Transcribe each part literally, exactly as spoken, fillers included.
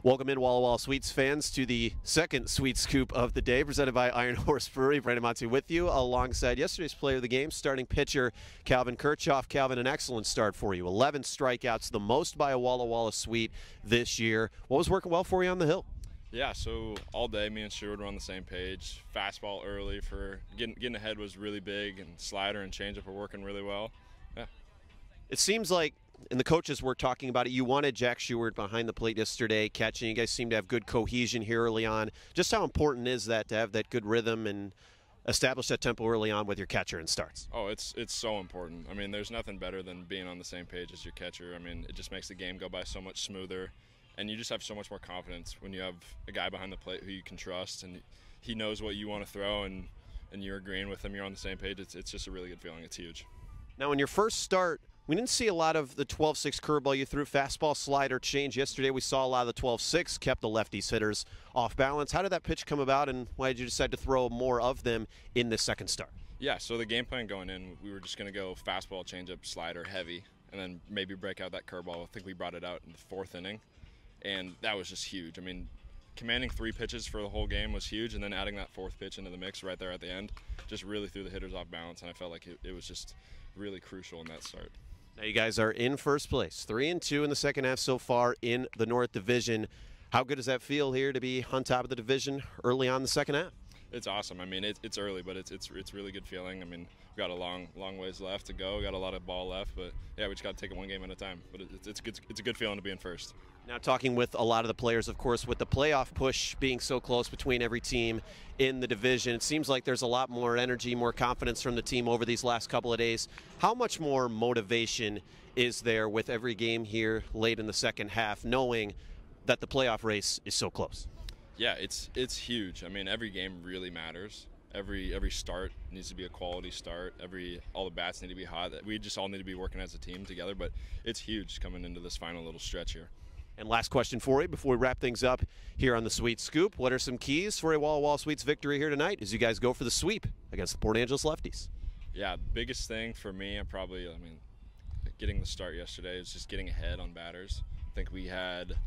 Welcome in, Walla Walla Sweets fans, to the second Sweet Scoop of the day, presented by Iron Horse Brewery. Brandon Monty with you, alongside yesterday's player of the game, starting pitcher Calvin Kirchhoff. Calvin, an excellent start for you. eleven strikeouts, the most by a Walla Walla Sweet this year. What was working well for you on the hill? Yeah, so all day me and Sherwood were on the same page. Fastball early for getting getting ahead was really big, and slider and changeup were working really well. Yeah. It seems like, and the coaches were talking about it, you wanted Jack Sherwood behind the plate yesterday, catching. You guys seem to have good cohesion here early on. Just how important is that to have that good rhythm and establish that tempo early on with your catcher in starts? Oh, it's it's so important. I mean, there's nothing better than being on the same page as your catcher. I mean, it just makes the game go by so much smoother, and you just have so much more confidence when you have a guy behind the plate who you can trust, and he knows what you want to throw, and, and you're agreeing with him, you're on the same page. It's, it's just a really good feeling. It's huge. Now, in your first start, we didn't see a lot of the twelve six curveball you threw, fastball, slider, change. Yesterday we saw a lot of the twelve six, kept the lefties hitters off balance. How did that pitch come about, and why did you decide to throw more of them in this second start? Yeah, so the game plan going in, we were just going to go fastball, changeup, slider, heavy, and then maybe break out that curveball. I think we brought it out in the fourth inning, and that was just huge. I mean, commanding three pitches for the whole game was huge, and then adding that fourth pitch into the mix right there at the end just really threw the hitters off balance, and I felt like it, it was just really crucial in that start. Now you guys are in first place, three and two in the second half so far in the North Division. How good does that feel here to be on top of the division early on in the second half? It's awesome. I mean, it, it's early, but it's it's it's really good feeling. I mean, we've got a long long ways left to go. We got a lot of ball left, but yeah, we just got to take it one game at a time. But it, it's it's good. It's a good feeling to be in first. Now, talking with a lot of the players, of course, with the playoff push being so close between every team in the division, it seems like there's a lot more energy, more confidence from the team over these last couple of days. How much more motivation is there with every game here late in the second half, knowing that the playoff race is so close? Yeah, it's it's huge. I mean, every game really matters. Every every start needs to be a quality start. Every all the bats need to be hot. We just all need to be working as a team together. But it's huge coming into this final little stretch here. And last question for you before we wrap things up here on the Sweet Scoop. What are some keys for a Walla Walla Sweets victory here tonight as you guys go for the sweep against the Port Angeles Lefties? Yeah, biggest thing for me, I probably, I mean, getting the start yesterday is just getting ahead on batters. I think we had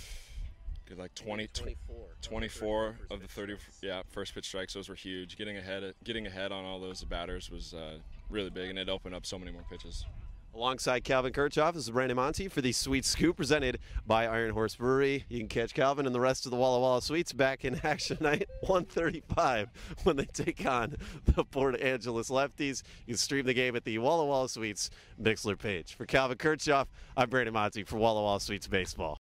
like twenty, twenty-four, twenty-four of the thirty, yeah, first pitch strikes. Those were huge. Getting ahead, getting ahead on all those batters was uh, really big, and it opened up so many more pitches. Alongside Calvin Kirchhoff, this is Brandon Monty for the Sweet Scoop presented by Iron Horse Brewery. You can catch Calvin and the rest of the Walla Walla Sweets back in action tonight, one thirty-five, when they take on the Port Angeles Lefties. You can stream the game at the Walla Walla Sweets Mixler page. For Calvin Kirchhoff, I'm Brandon Monty for Walla Walla Sweets Baseball.